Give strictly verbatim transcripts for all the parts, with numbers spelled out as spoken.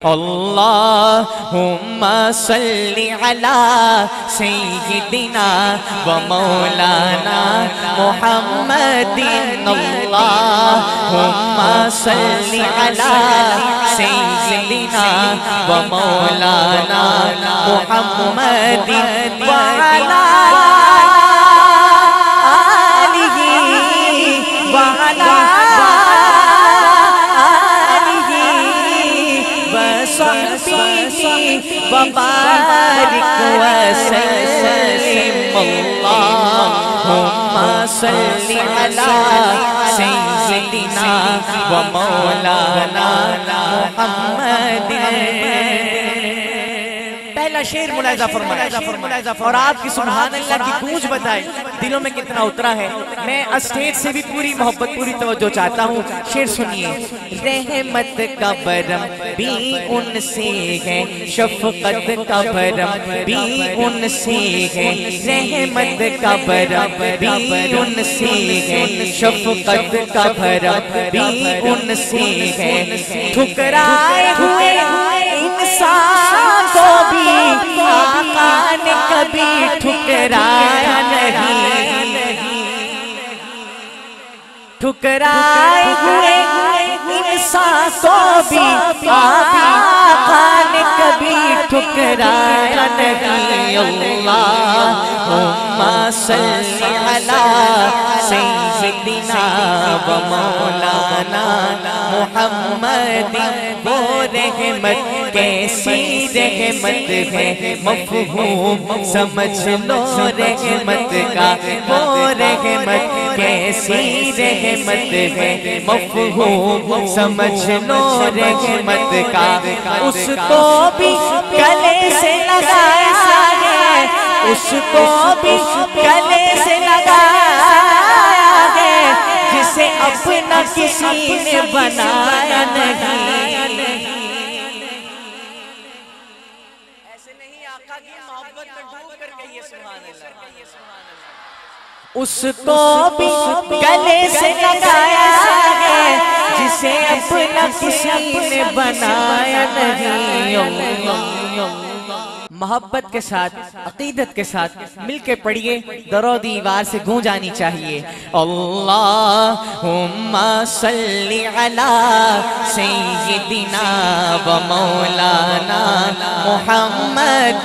اللہم صلی علی سیدنا و مولانا محمد اللہم صلی علی سیدنا و مولانا محمد وعلی آلہ وعلی وبارک وسلم اللہم صلی علی سیدنا و مولانا محمد۔ پہلا شعر ملاحظہ فرمائے اور آپ کی سبحان اللہ کی گونج بتائے دلوں میں کتنا اترا ہے۔ میں اسٹیج سے بھی پوری محبت پوری توجہ چاہتا ہوں، شعر سنیے۔ رحمت کا برم بھی ان سے ہے، شفقت کا برم بھی ان سے ہے، رحمت کا برم بھی ان سے ہے، شفقت کا برم بھی ان سے ہے۔ ٹھکرائے ہوئے انسان کو بھی آقا نے کبھی ٹھکرایا نہیں، ٹھکرائے ہوئے انسان کو بھی آقا نے کبھی ٹھکرایا نہیں۔ اللہم صلی علی سیدنا و مولانا محمد۔ وہ رحمت کیسی رحمت ہے مفہوم سمجھ لو رحمت کا، وہ رحمت کیسی رحمت ہے مفہوم سمجھ لو رحمت کا۔ اس کو بھی گلے سے لگایا ہے، اس کو بھی گلے سے لگایا ہے، جسے اپنا کسی نے بنایا نہیں۔ اس کو بھی گلے سے لگایا ہے، جسے اپنا کسی نے بنایا نہیں۔ محبت کے ساتھ عقیدت کے ساتھ مل کے پڑھیے، درو دیوار سے گونج آنی چاہیے۔ اللہم صلی علی سیدنا و مولانا محمد۔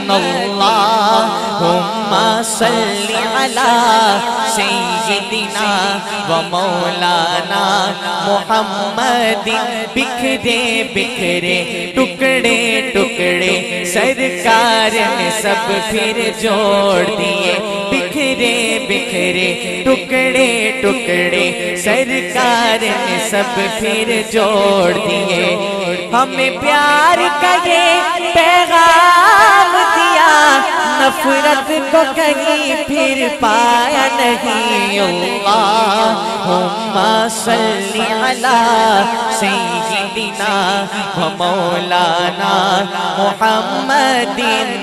اللہم صلی علی سیدنا و مولانا محمد۔ بکھرے بکھرے ٹکڑے ٹکڑے سرکار نے سب پھر جوڑ دیے، بکھرے بکھرے ٹکڑے ٹکڑے سرکار نے سب پھر جوڑ دیے۔ ہمیں پیار کا یہ پیغام دیا، نفرت کو کہیں پھر پایا نہیں۔ اللہم صلی علی سیدنا و مولانا محمد۔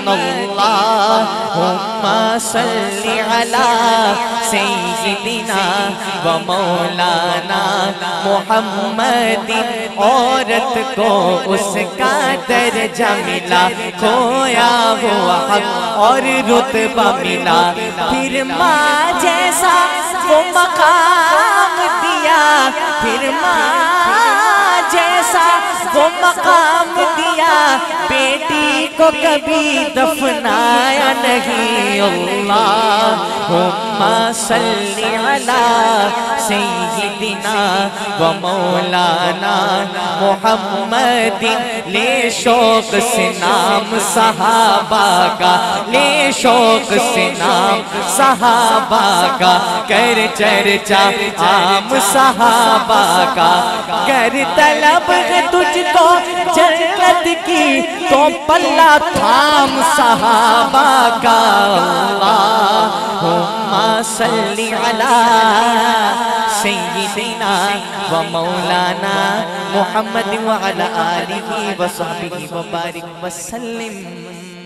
اللہم صلی علی سیدنا و مولانا محمد۔ عورت کو اس کا درجہ ملا، کھویا ہوا حق اور رتبہ ملا، پھر ماں جیسا وہ مقام دیا، پھر ماں جیسا وہ مقام دیا، بیٹی کو کبھی دفنایا نہیں۔ اللہم صلی علی سیدنا و مولانا محمد۔ لے شوق سے نام صحابہ کا، لے شوق سے نام صحابہ کا، کر چرچا عام صحابہ کا، کر طلب ہے تجھ کو جنت کی تو پلہ تھام صحابہ کا۔ اللہم صلی علی سیدنا و مولانا محمد وعلی آلہ وصحبہ وبارک وسلم۔